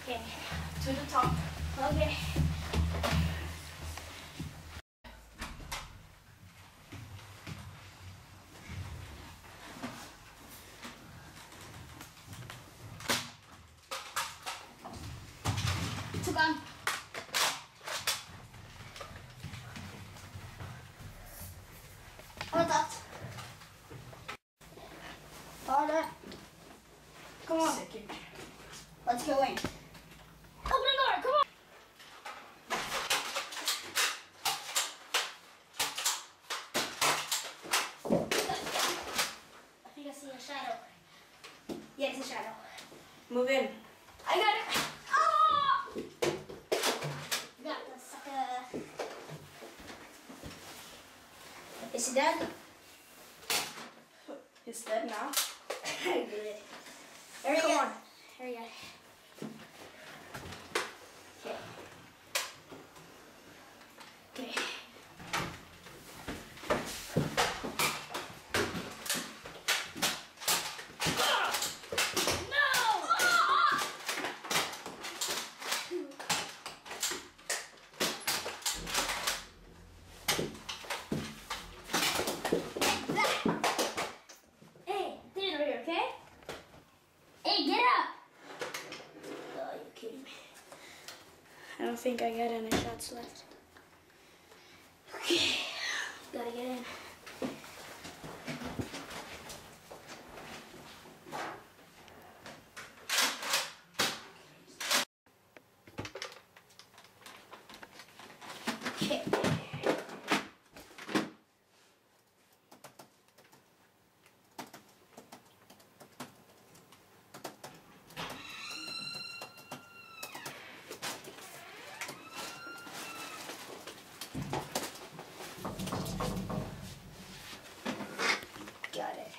Okay, to the top. Okay. Took on. Hold that. Harder. Come on. Second. Let's go in. Open the door, come on. I think I see a shadow. Yeah, it's a shadow. Move in. I got it. Oh! Got the sucker. Is he dead? He's dead now. Good. Come on. Here we go. Okay. Okay. Hey, get over here, okay? Hey, get up! Oh, you kidding me? I don't think I got any shots left. Okay, gotta get in. Okay. Got it.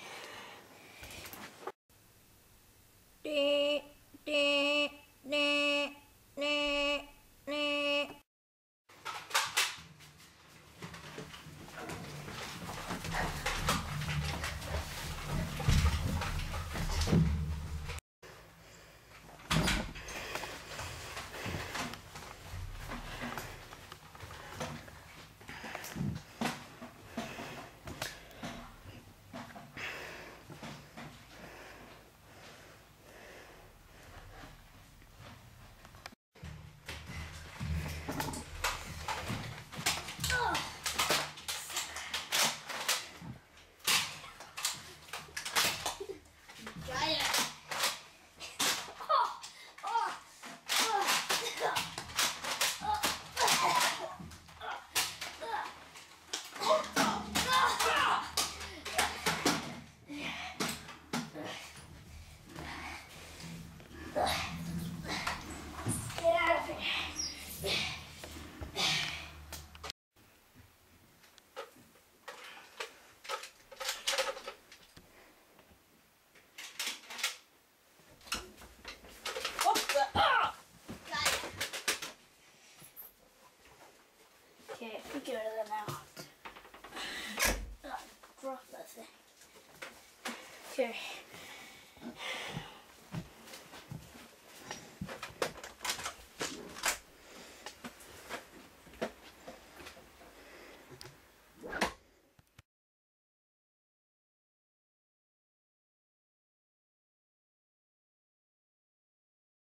Got it. Get out of here. Okay, we get rid of that now. Drop that thing. Okay.